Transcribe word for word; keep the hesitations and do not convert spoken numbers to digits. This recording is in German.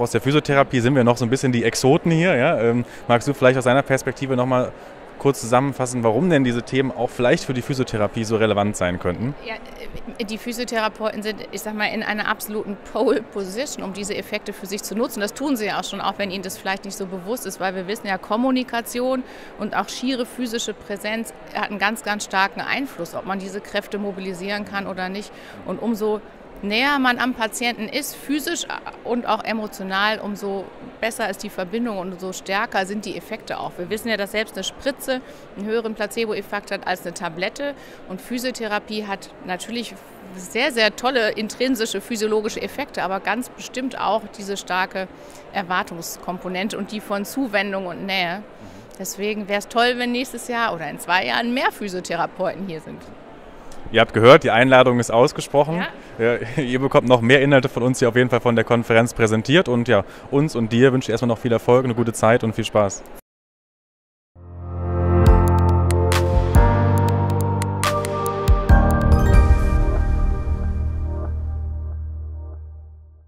Aus der Physiotherapie sind wir noch so ein bisschen die Exoten hier. Ja? Ähm, magst du vielleicht aus deiner Perspektive noch mal kurz zusammenfassen, warum denn diese Themen auch vielleicht für die Physiotherapie so relevant sein könnten? Ja, die Physiotherapeuten sind, ich sag mal, in einer absoluten Pole Position, um diese Effekte für sich zu nutzen. Das tun sie ja auch schon, auch wenn ihnen das vielleicht nicht so bewusst ist, weil wir wissen ja, Kommunikation und auch schiere physische Präsenz hat einen ganz, ganz starken Einfluss, ob man diese Kräfte mobilisieren kann oder nicht. Und umso näher man am Patienten ist, physisch und auch emotional, umso besser ist die Verbindung und umso stärker sind die Effekte auch. Wir wissen ja, dass selbst eine Spritze einen höheren Placebo-Effekt hat als eine Tablette. Und Physiotherapie hat natürlich sehr, sehr tolle intrinsische physiologische Effekte, aber ganz bestimmt auch diese starke Erwartungskomponente und die von Zuwendung und Nähe. Deswegen wäre es toll, wenn nächstes Jahr oder in zwei Jahren mehr Physiotherapeuten hier sind. Ihr habt gehört, die Einladung ist ausgesprochen. Ja. Ja, ihr bekommt noch mehr Inhalte von uns hier auf jeden Fall von der Konferenz präsentiert. Und ja, uns und dir wünsche ich erstmal noch viel Erfolg, eine gute Zeit und viel Spaß.